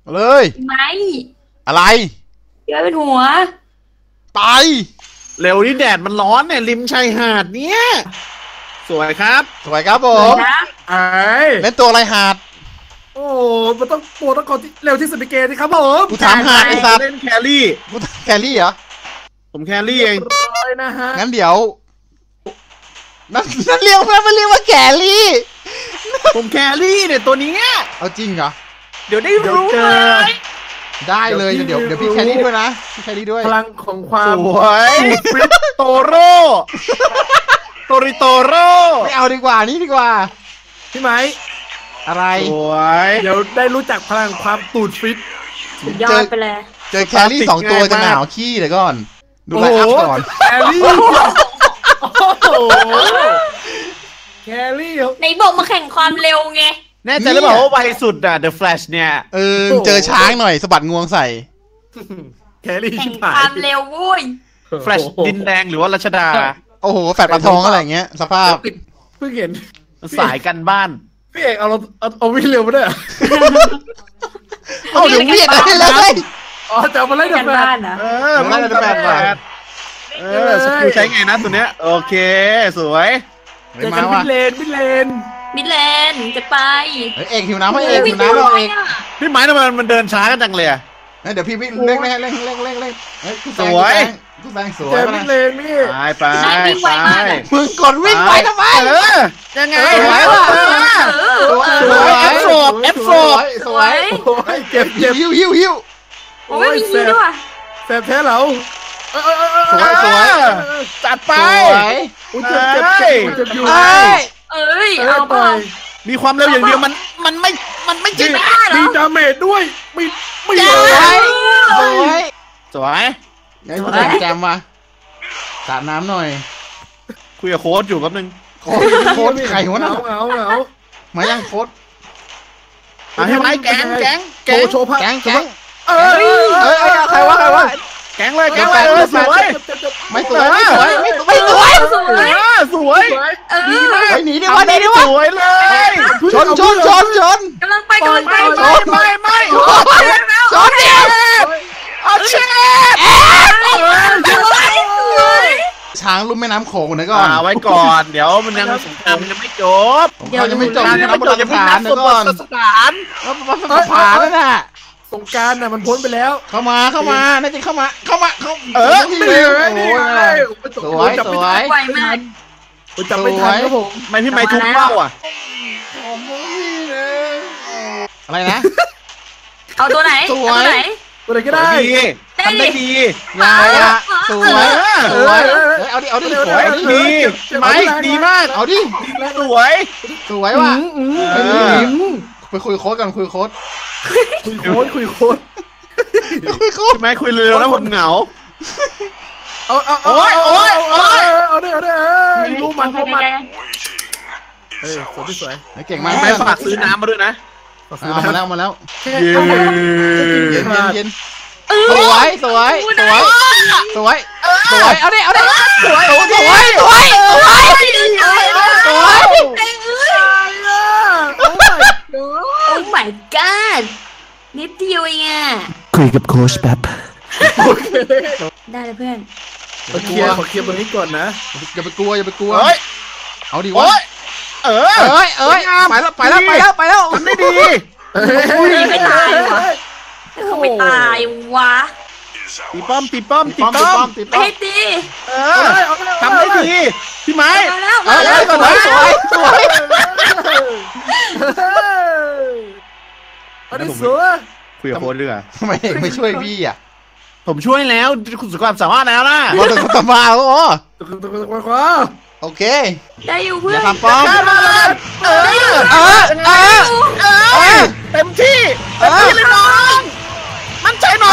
เลยไม่อะไรเยอะเป็นหัวไปเร็วนี่แดดมันร้อนเนี่ยริมชายหาดเนี่ยสวยครับสวยครับผมเล่นตัวอะไรหาดโอ้มันต้องโปรต้องกดเร็วที่สุดในเกมนี่ครับผมกูถามหาดไอ้สัตว์เล่นแครี่กูแครี่เหรอผมแครี่เองนะฮะงั้นเดี๋ยวนั่นเรียกว่าแครี่ผมแครี่เนี่ยตัวนี้เอาจริงเหรอเดี๋ยวได้รู้เลยได้เลยเดี๋ยวพี่แครี่ด้วยนะพี่แครี่ด้วยพลังของความสวยฟิตโตโร่โตริโตโร่ไม่เอาดีกว่านี่ดีกว่าพี่ไม้อะไรสวยเดี๋ยวได้รู้จักพลังความตูดฟิตยอดไปเลยเจอแครี่2ตัวจะหนาวขี้เดี๋ยวก่อนดูไลน์อัพก่อนแครี่แครี่ไหนบอกมาแข่งความเร็วไงแน่ใจหรือเปล่าว่าไวสุดอะ The Flash เนี่ยเจอช้างหน่อยสะบัดงวงใส่แครี่แข่งความเร็ววุ้ย Flash ดินแดงหรือว่ารัชดาโอ้โหแฟดปลาทองอะไรเงี้ยสภาพเพิ่งเห็นสายกันบ้านพี่เอกเอาวิ่งเร็วมาด้วยเอาเดี๋ยววิ่งเลยอ๋อจะมาเล่นกันบ้านนะมาเล่นกันบ้านสกิลใช้ไงนะตัวเนี้ยโอเคสวยเจอกันมิดเลนจะไปเอกหิวน้ำให้เอกหิวน้ำเราเอกพี่ไม้ทำไมมันเดินช้ากันจังเลยเดี๋ยวพี่วิ่งเร่งสวยกูแบงสวยเจอมิดเลนนี่ไปมึงกดวิ่งไปทำไมยังไงสวยเอฟโฟสวยเจ็บหิวโอ้ยมีหิวด้วยแสบแท้เหรอสวยจัดไปเจ็บอยู่เอาไปมีความเร็วอย่างเดียวมันไม่จริงมีดาเมจด้วยมีสวยไงคุณแจมมาสาดน้ำหน่อยคุยกับโค้ดอยู่แป๊บนึงโค้ดไข่หัวหนาวมายังโค้ดให้ไม้แกงโชว์ผ้าแกงใครวะแกงเลยสวยไม่สวยหนีดิวะสวยเลยชนกำลังไปไม่ชนเดียวเอาเชฟช้างลุ่มแม่น้ำโขงนะก่อนไว้ก่อนเดี๋ยวมันยังสงครามยังไม่จบยังไม่จบนะผ่านนะก่อนผ่านแล้วน่ะสงการน่ะมันพ้นไปแล้วเข้ามาน่าจะเข้ามาสวยไวมากจับไม่ทันครับผมไม่พี่ไม่ทุกเป้าอ่ะอะไรนะเอาตัวไหนตัวไหนก็ได้ทำได้ดีสวยเอาดิสวยดีไม่ดีมากเอาดิสวยว่ะไปคุยโค้ดกันคุยโค้ดไม่คุยเร็วแล้วผมเหงาเอาได้รู้มันสวยเก่งมากไม่ฝากซื้อน้ำมาด้วยนะมาแล้ว เย็นสวย เอาดิสวยโอ้ my god นิดเดียวเองอ่ะคุยกับโค้ชแป๊บได้เลยเพื่อนขอเคลียร์ตรงนี้ก่อนนะอย่าไปกลัวเอาดิวะไปแล้วทำได้ดีไม่ตายวะไม่ตายวะตีป้อมไม่ให้ตีทำได้ดีพี่ไม้สวยอันนี้สวยคุยกับโค้ดเรือทำไมไม่ช่วยพี่อ่ะผมช่วยแล้วคุณสุดความสามารถแล้วนะมาตะมาแล้วโอเคได้อยู่เพื่อนทำป้อมเต็มที่เลยน้องมันใจหน่อย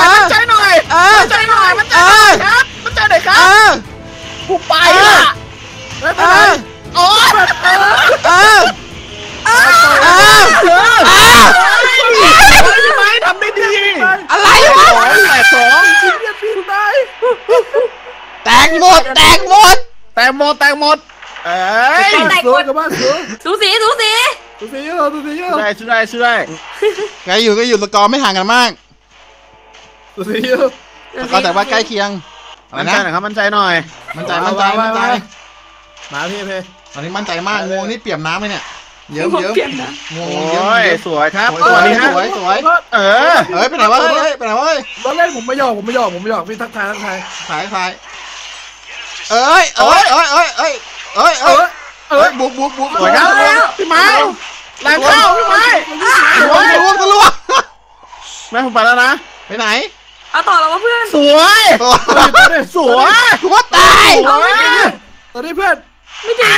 ครับกูไปละโอ้ไม่ทำได้ดีอะไรวะแตกหมดแตกหมดแตกหมดสูสีตัวสีเยอะตัวสีเยอะช่วยได้ใกล้อยู่สกอร์ไม่ห่างกันมากตัวสีเยอะสกอร์แต่ว่าใกล้เคียงอะไรมั่นใจนะหน่อยครับมั่นใจหน่อยมั่นใจมาพี่เพตอนนี้มั่นใจมากงวงนี่เปี่ยมน้ำเลยเนี่ยเยิ้มเปลี่ยนนะงวงโอ้เยิ้มยสวยครับสวยนี่ฮะสวยเออเฮ้ยไปไหนวะเฮ้ยไปไหนวะเฮ้ยเราเล่นผมไม่หยอกพี่ทักทายถ่ายเอ้ยบุกสวยครับพี่ไม้แรงเข้าพี่ไม้ทะลวงแม่ผมไปแล้วนะไปไหนเอาต่อแล้วว่าเพื่อนสวยสวยกูว่าตายสวยตอนนี้เพื่อนไม่จริง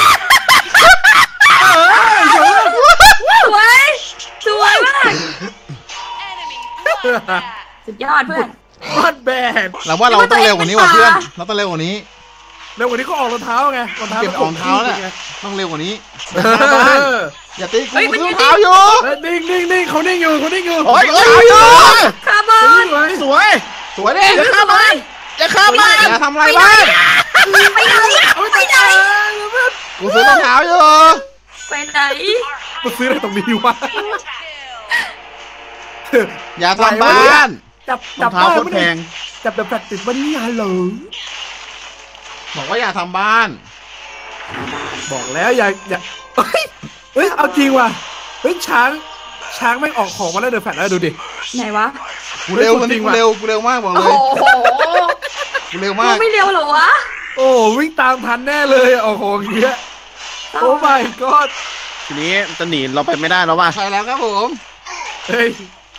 สวยมากสุดยอดเพื่อนบ้านแบนเราว่าเราต้องเร็วกว่านี้ว่ะเพื่อนเราต้องเร็วกว่านี้เร็วกว่านี้ก็ออกรองเท้าไงรองเท้าเก็บอองเท้าแหละต้องเร็วกว่านี้ อย่าตีกูเฮ้ยมันรยืองนเท้าอยู่นิ่งเขานิ่งอยู่โอ้ยคาร์บอนสวยสวยดิอย่าข้ามมันอย่าข้ามมันอย่าทำอะไรบ้างไปไหนกูซื้อรองเท้าอยู่ไปไหนมาซื้ออะไรตรงนี้วะอย่าทำบ้านจับรองเท้าโคตรแพงจับแบบแฟลตติดบ้านนี่ฮัลโหลบอกว่าอย่าทำบ้านบอกแล้วอย่าเฮ้ยเอาจริงว่ะเฮ้ยช้างไม่ออกของมาแล้วเดือดแฟลตแล้วดูดิไหนวะกูเร็วมันกูเร็วมากบอกโอ้เลยโหกูเร็วกูมากไม่เร็วเหรอวะโอ้วิ่งตามทันแน่เลยออกของเยอะโอ้ my god ทีนี้จะหนีเราไปไม่ได้แล้วว่ะใช่แล้วครับผมเฮ้ย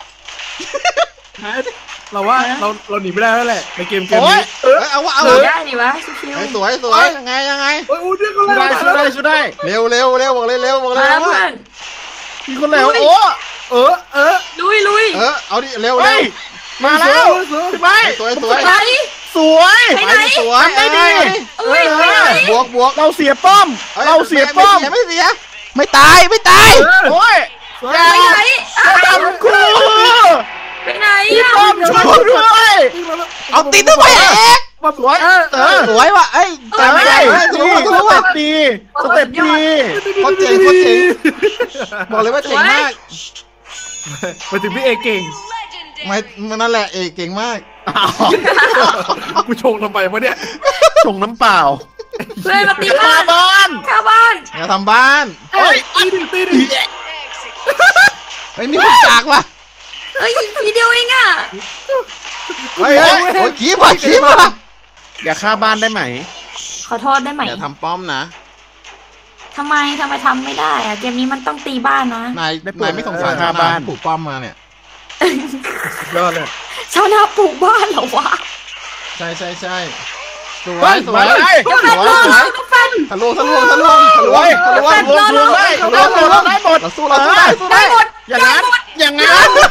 เราว่าเราหนีไม่ได้แล้วแหละในเกมโอ้ยนี้เอาวะเอาได้ดิวะชิวสวยยังไงโอ้ยเดี๋ยวก็ช่วยได้เร็วบอกเลยเร็วๆมาแล้วเพื่อนมีคนแล้วโอ้ลุยเอาดิเร็วมาแล้วพี่ไม้สวยไหนสวยไปไหนสวยทำได้ดีอุ้ยไปไหนบวกเราเสียป้อมเราเสียป้อมไม่เสียไม่ตายโอ้ยไปไหนจำกูไปไหนพี่อ่ะป้อมช่วยกูด้วยเอาตีตัวไปเอกสวยสวยว่ะเอ้ยแต่ไม่ได้ทะลุสว่ะเต็ปดีสเต็ปดีโคตรเจ๋งบอกเลยว่าเจ๋งมากมาถึงพี่เอเก่งไม่นั่นแหละเอกเก่งมากกูชงทำไมวะเนี่ยส่งน้ำเปล่าเพื่อนมาตีข้าบ้านบ้านข้าบ้านอย่าทำบ้านโอ้ยตีดิเฮ้ยมีคนจากว่ะเฮ้ยทีเดียวเองอ่ะเฮ้ยโอ้ยคีบว่ะอย่าฆ่าบ้านได้ไหมขอโทษได้ไหมอย่าทำป้อมนะทำไมทำไม่ได้อะเกมนี้มันต้องตีบ้านนะนายไม่สงสารชาวนาปลูกป้อมมาเนี่ยยอดเลยชาวนาปลูกบ้านเหรอวะใช่สวยมาได้ก็แฟนรอก็แฟนทะลุสวยรวมได้หมดเราสู้ได้ได้หมดอย่างนั้นนี่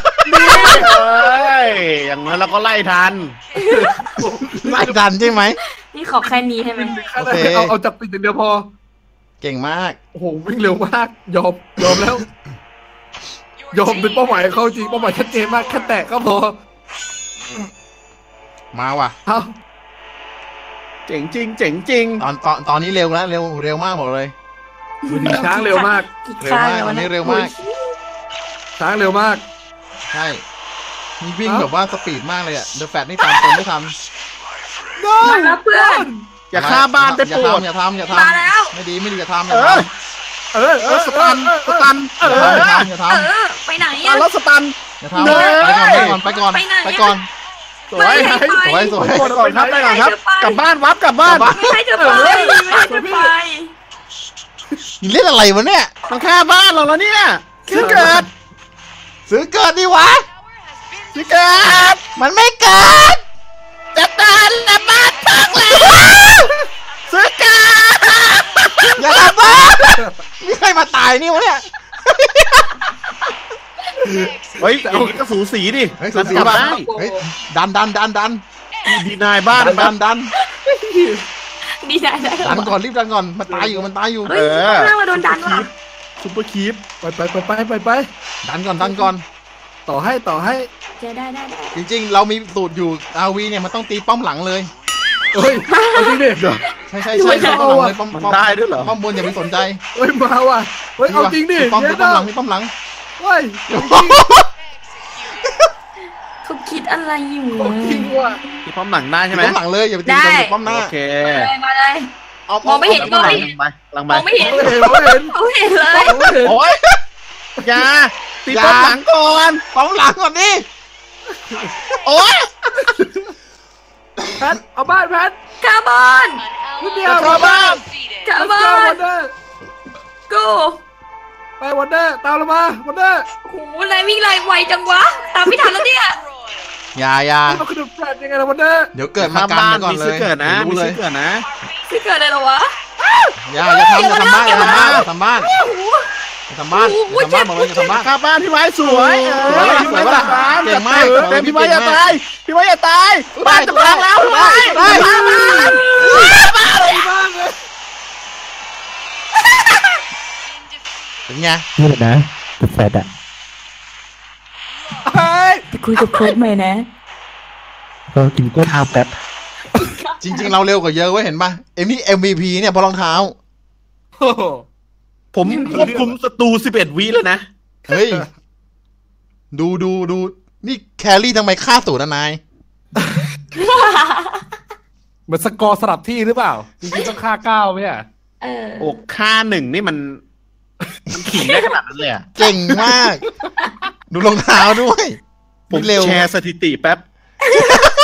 อย่างนั้นเราก็ไล่ทันไม่ดันใช่ไหมนี่ขอแค่นี้ใช่ไหมเอาจับปิดอย่างเดียวพอเก่งมากโอ้โหวิ่งเร็วมากยอมแล้วยอมเป็นเป้าหมายเขาจริงเป้าหมายชัดเจนมากแค่แตะก็พอมาว่ะเอาเจ๋งจริงตอนนี้เร็วแล้วเร็วมากบอกเลยช้างเร็วมากเร็วมากวันนี้เร็วมากช้างเร็วมากใช่มีวิ่งแบบว่าสปีดมากเลยอะเดอะแฟตนี่ตามคนไม่ทันมาแล้วเพื่อนอย่าฆ่าบ้านได้โปรดอย่าทำมาแล้วไม่ดีอย่าทำสตันอย่าทำไปไหนอ่ะแล้วสตันอย่าทำไปก่อนสวยสวยก่อนครับไปก่อนครับกลับบ้านวับกลับบ้านไม่ให้เธอไปไม่ให้เธอไปนี่เล่นอะไรวะเนี่ยต้องฆ่าบ้านเราแล้วเนี่ยซื้อเกิดซื้อเกิดดิวะซื้อเกิดมันไม่เกิดจะตันละบ้านพังแล้วซื้อเกิดอย่าทำบ้ามีใครมาตายนี่วะเนี่ยเฮ้ยอย่างนี้ก็สูสีดิเฮ้ยสีบ้าเฮ้ยดันดีนายบ้านดันดีใจได้ดันก่อนรีบดันก่อนมันตายอยู่เฮ้ยข้างมาโดนดันว่ะซุปเปอร์คีปไปดันก่อนต่อให้เจได้จริงๆเรามีสูตรอยู่อาวีเนี่ยมันต้องตีป้อมหลังเลยเฮ้ยเอาจริงดิใช่ป้อมหลังเลยป้อมมันได้ด้วยเหรอป้อมบนอย่าไปสนใจเฮ้ยมาว่ะเฮ้ยเอาจริงดิป้อมเดี๋ยวป้อมหลังป้อมหลังเฮ้ยเขาคิดอะไรอยู่เอาจริงว่ะที่ป้อมหลังได้ใช่ไหมป้อมหลังเลยอย่าไปตีตรงป้อมหน้าโอเคมาเลย มองไม่เห็นหลังมองไม่เห็นไปเห็นเขาเห็นเลยโอ้ยอย่าตีป้อมหลังก่อนป้อมหลังก่อนดิโอ้ยแพทเอาบ้านแพทคาร์บอนนิดเดียวเข้าบ้านคาร์บเจออน วันเดอร์กูไปวันเดอร์ตามเรามาวันเดอร์โอ้โหนายวิ่งไรไวจังวะ ตามไม่ทันแล้วเนี่ยอย่าเราขึ้นแฟลตยังไงล่ะวันเดอร์เดี๋ยวเกิดมาข้ามกันบ้านก่อนมีเลซื้อย เกิดนะมีรู้เลซื้ยอเกิดนะไม่เกิดอะไรหรอวะอย่าทำบ้านอย่าทำบ้านอย่าทำบ้านโอ้โหอย่าทำบ้านอย่าทำบ้านบอกเลยอย่าทำบ้านข้ามบ้านพี่ไม้สวยสวยปะล่ะเก่งมากเต็มพี่ไม้อย่าตายพี่ไม้อย่าตายบ้านจะพังแล้วพี่ไม้ได้บ้านดีมากเลยเป็นไงนี่แหละนะตัวแฟดอะเฮ้ยไปคุยกับโค้ชใหม่นะก็กินข้าวแป๊บจริงๆเราเร็วกว่าเยอะเว้ยเห็นป่ะเอ็มนี่ MVP เนี่ยเพราะรองเท้าโอ้โหผมควบคุมศัตรู11 วิแล้วนะเฮ้ยดูนี่แครี่ทำไมฆ่าสูตรนะนายเหมือนสกอร์สลับที่หรือเปล่าจริงๆต้องฆ่าเก้าไหมอ่ะเออโอ้ค่าหนึ่งนี่มันขิงได้ขนาดนั้นเลยอะเก่งมาก ดูรองเท้าด้วยผมเร็วแชร์สถิติแป๊บ